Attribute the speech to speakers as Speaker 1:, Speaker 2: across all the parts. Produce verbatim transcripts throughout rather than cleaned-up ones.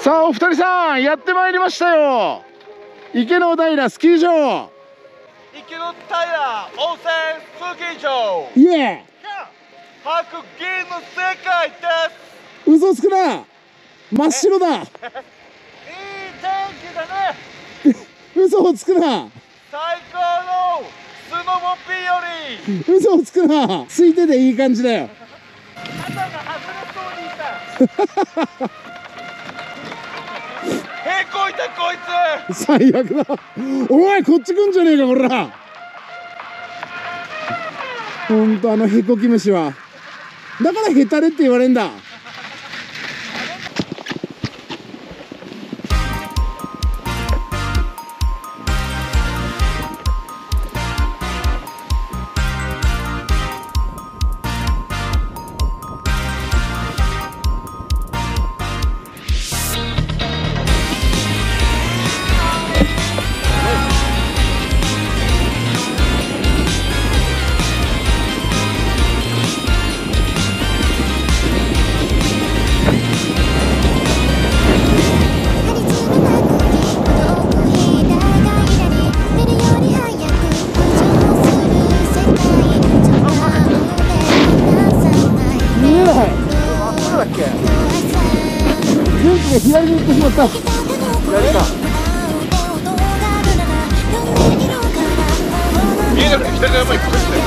Speaker 1: さあお二人さんやってまいりましたよ。池の平スキー場。
Speaker 2: 池の平温泉スキー場。
Speaker 1: イエ
Speaker 2: 白銀の世界です。
Speaker 1: ー。嘘つくな。真っ白だ。
Speaker 2: いい天気だね。
Speaker 1: 嘘をつくな。
Speaker 2: 最高のスノボ日和。
Speaker 1: 嘘をつくな。ついてていい感じだよ。
Speaker 2: 肩が外れそうにいた。へこいたこいつ。
Speaker 1: 最悪だ。おいこっち来んじゃねえかこら。ほんとあのへこき虫はだからヘタレって言われんだ。左に行ってしまった。左か。
Speaker 2: 見えなくて左の山に隠して。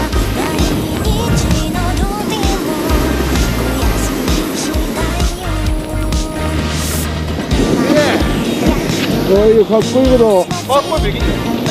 Speaker 1: こういうかっこいいことを。
Speaker 2: かっこいいできんじゃん。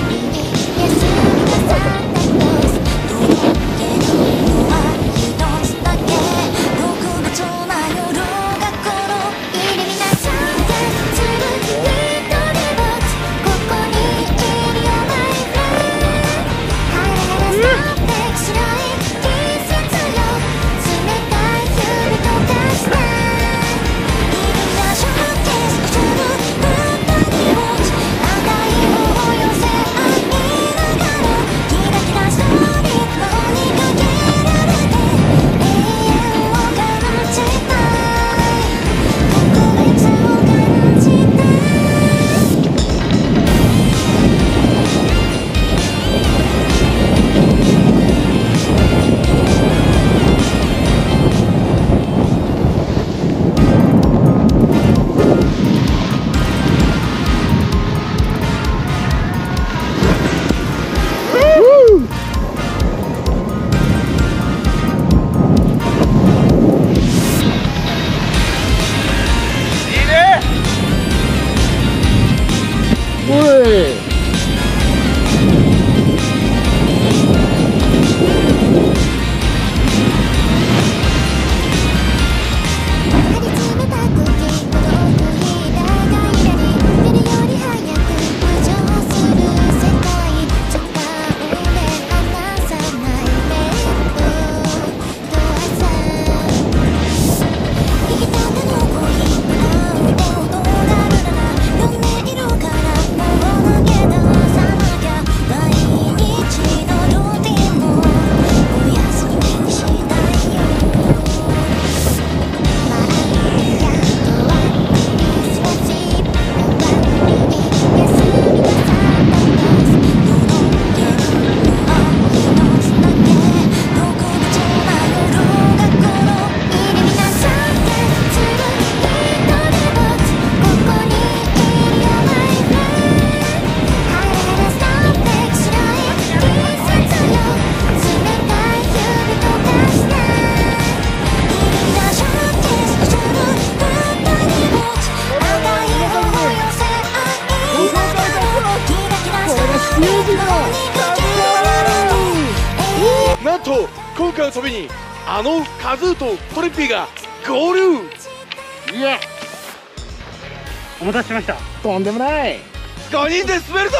Speaker 2: なんと今回の旅にあのカズーとトリッピーが合流。
Speaker 1: いや
Speaker 3: お待たせしました。
Speaker 1: とんでもない。
Speaker 2: ごにんで滑るぞ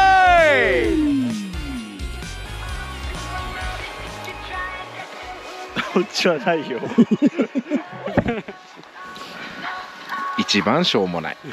Speaker 2: ー。
Speaker 3: こっちはないよ。
Speaker 4: 一番しょうもない。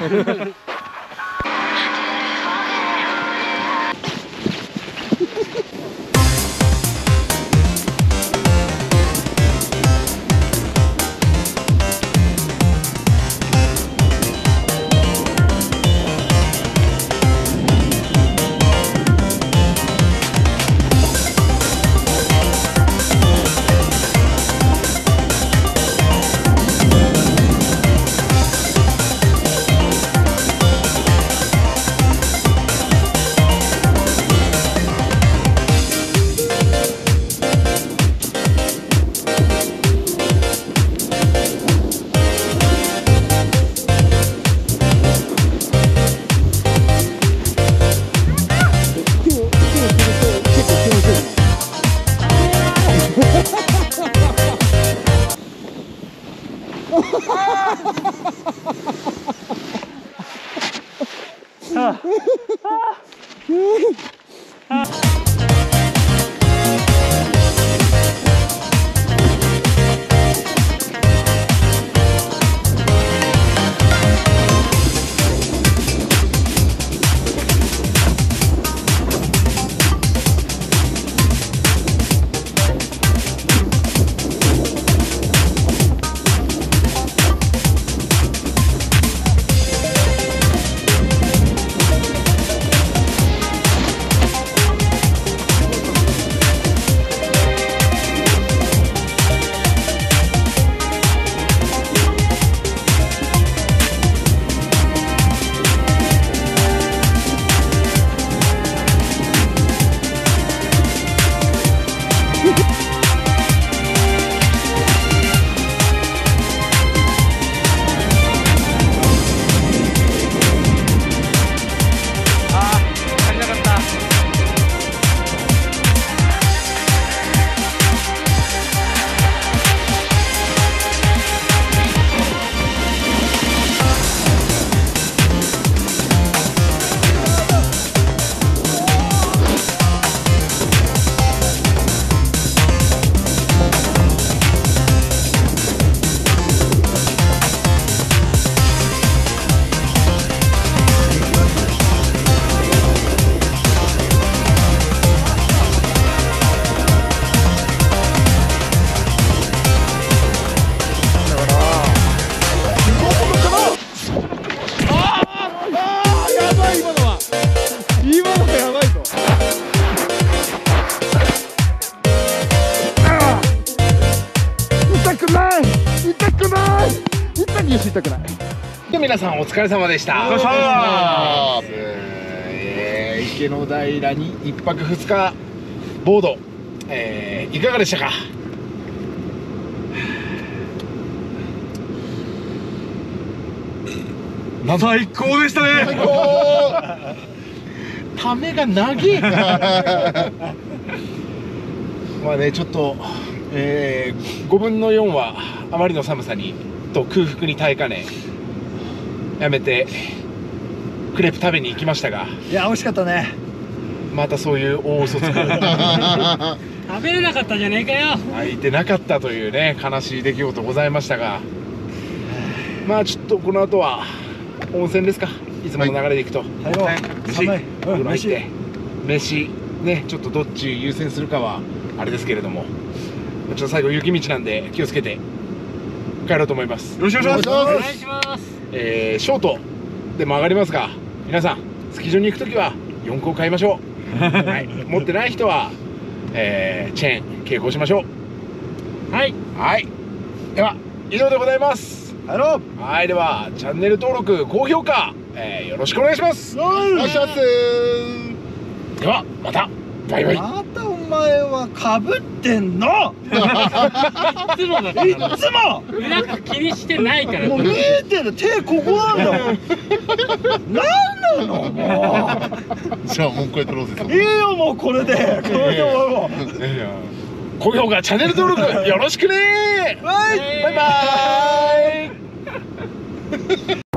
Speaker 1: 痛くない。
Speaker 4: 皆さんお疲れ様でした。
Speaker 1: お疲れ様です。えー、池の平にいっぱくふつかボード、えー、いかがでしたか。
Speaker 2: 最高でしたね。
Speaker 1: 最高。ためが長い。まあね、ちょっと、えー、ごぶんのよんはあまりの寒さにと空腹に耐えかねやめてクレープ食べに行きましたが、
Speaker 3: いや美味しかったね。
Speaker 1: またそういう大嘘つく
Speaker 3: 食べれなかったじゃねえかよ。
Speaker 1: 開いてなかったというね悲しい出来事ございましたが、まあちょっとこの後は温泉ですか。いつもの流れでいくと、
Speaker 3: 入ろう。
Speaker 1: 飯、
Speaker 3: 寒い。
Speaker 1: 風呂入って飯ね、ちょっとどっち優先するかはあれですけれども、ちょっと最後雪道なんで気をつけて帰ろうと思います。
Speaker 2: よろしくお願いします。
Speaker 3: お願いします。
Speaker 1: えー、ショートでも上がりますが、皆さんスキー場に行くときはよんこ買いましょう。はい、持ってない人は、えー、チェーン携行しましょう。はいはい、では以上でございます。
Speaker 3: 入ろう。
Speaker 1: はい、ではチャンネル登録高評価、えー、よろしくお願いします。
Speaker 3: お願いします。
Speaker 1: ではまたバイバイ。
Speaker 3: またお前はかぶってんの。
Speaker 5: いつもだから。
Speaker 3: いつも
Speaker 5: なんか気にしてないから。
Speaker 3: もう見えてる。手ここなんだもん。なんなのも
Speaker 1: じゃあもう一回撮ろうぜ。
Speaker 3: う。いいよもうこれで。これで終わろう。
Speaker 1: 高評価チャンネル登録よろしくねー。
Speaker 3: はい。
Speaker 1: バイバーイ。